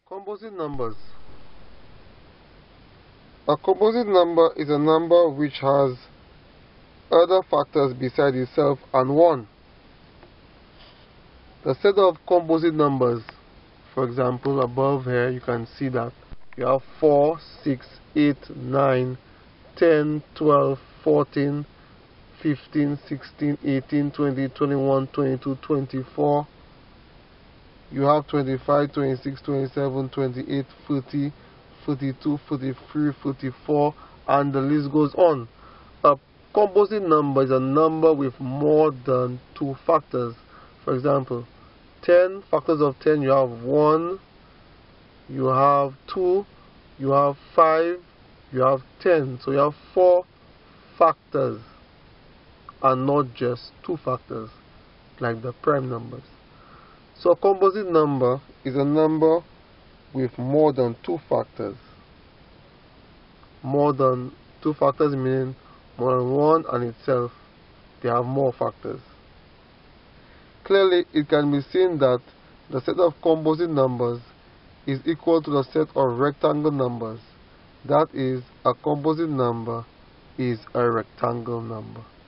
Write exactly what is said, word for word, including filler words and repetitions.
Composite numbers. A composite number is a number which has other factors beside itself and one. The set of composite numbers, for example, above here you can see that you have four, six, eight, nine, ten, twelve, fourteen, fifteen, sixteen, eighteen, twenty, twenty-one, twenty-two, twenty-four. You have twenty-five, twenty-six, twenty-seven, twenty-eight, forty, forty-two, forty-three, forty-four, and the list goes on. A composite number is a number with more than two factors. For example, ten factors of ten, you have one, you have two, you have five, you have ten. So you have four factors and not just two factors like the prime numbers. So a composite number is a number with more than two factors. More than two factors meaning more than one and itself, they have more factors. Clearly, it can be seen that the set of composite numbers is equal to the set of rectangle numbers. That is, a composite number is a rectangle number.